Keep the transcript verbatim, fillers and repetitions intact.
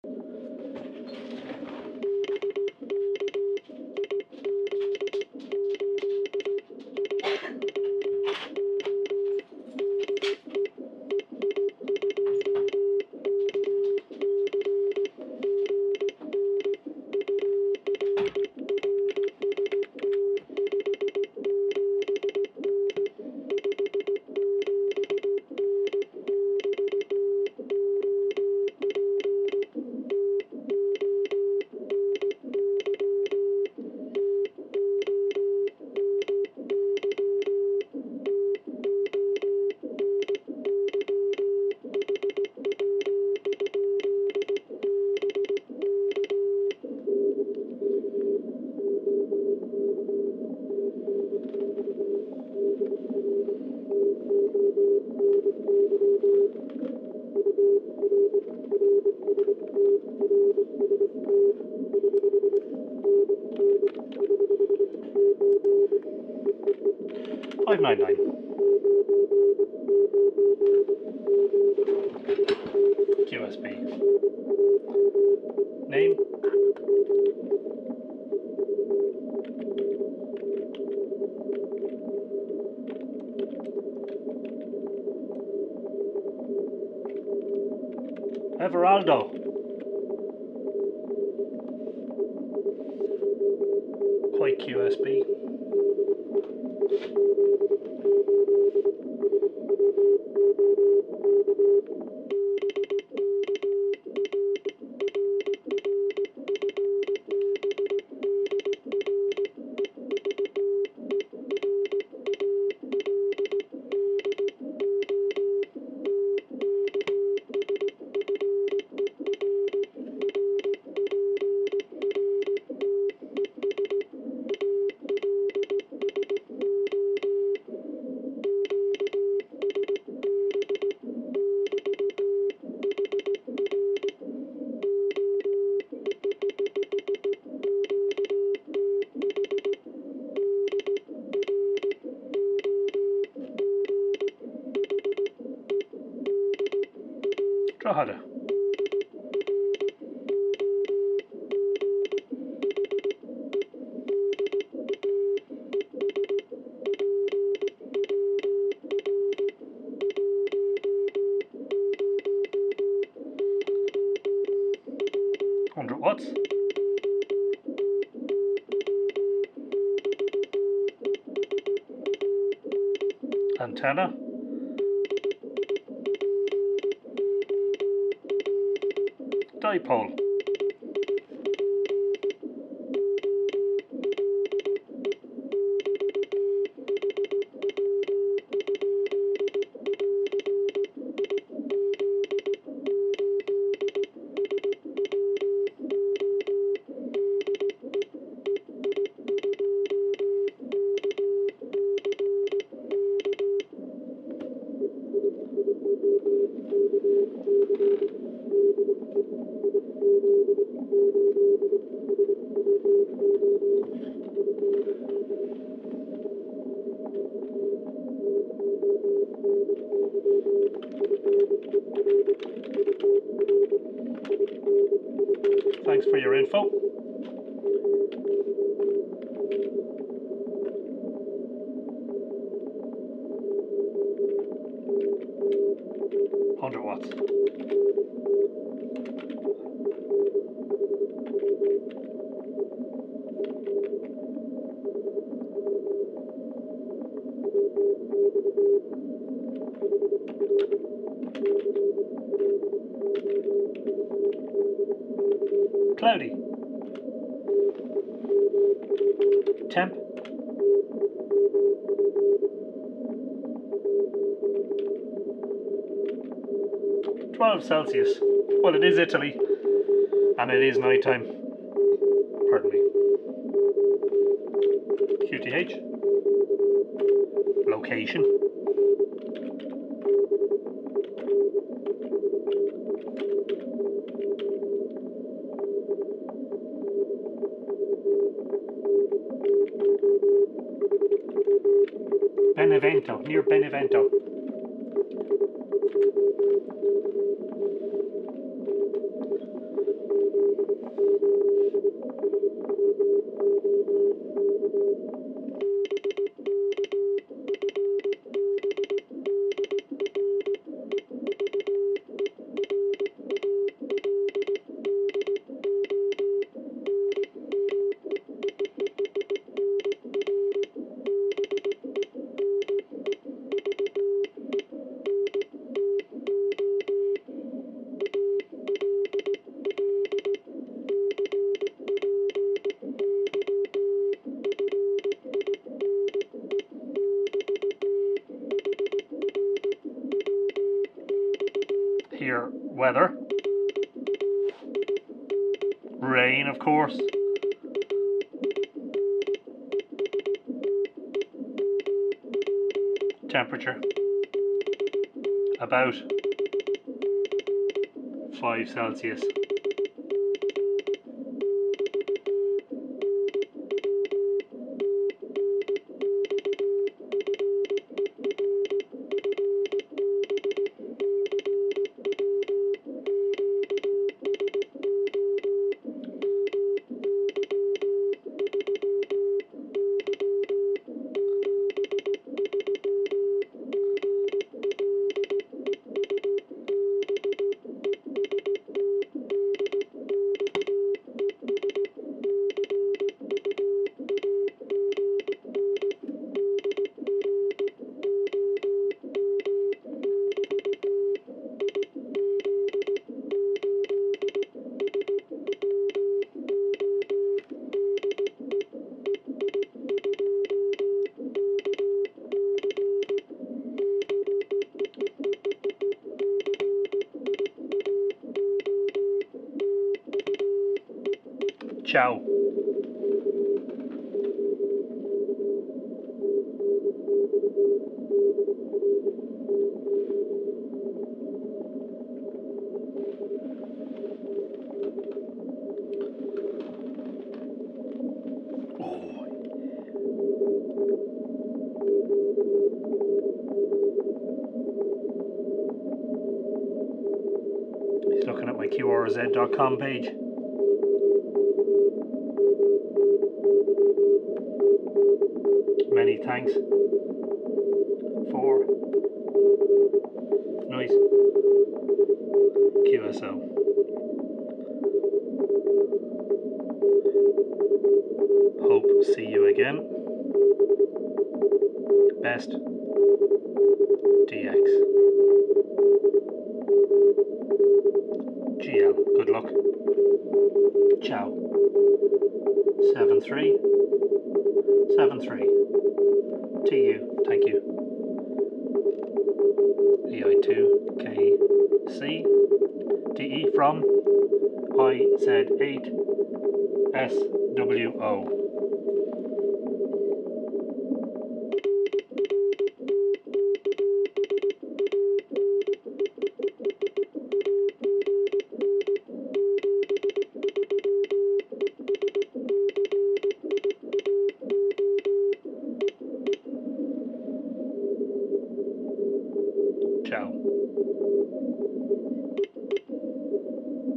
five nine nine. Q S B. Name. Everaldo. Quite Q S B. Drogheda. one hundred watts. Antenna. Dipole. Thanks for your info. one hundred watts. Cloudy. Temp. twelve Celsius. Well, it is Italy, and it is night time. Pardon me. Q T H. Location. Benevento, near Benevento. Weather. Rain, of course. Temperature. About five Celsius. Ciao. He's looking at my Q R Z dot com page. Many thanks for noise. Q S O. Hope see you again. Best D X. G L. Good luck. Ciao. seven three seven three. T U. Thank you. E I two K C. D E from I Z eight S W O.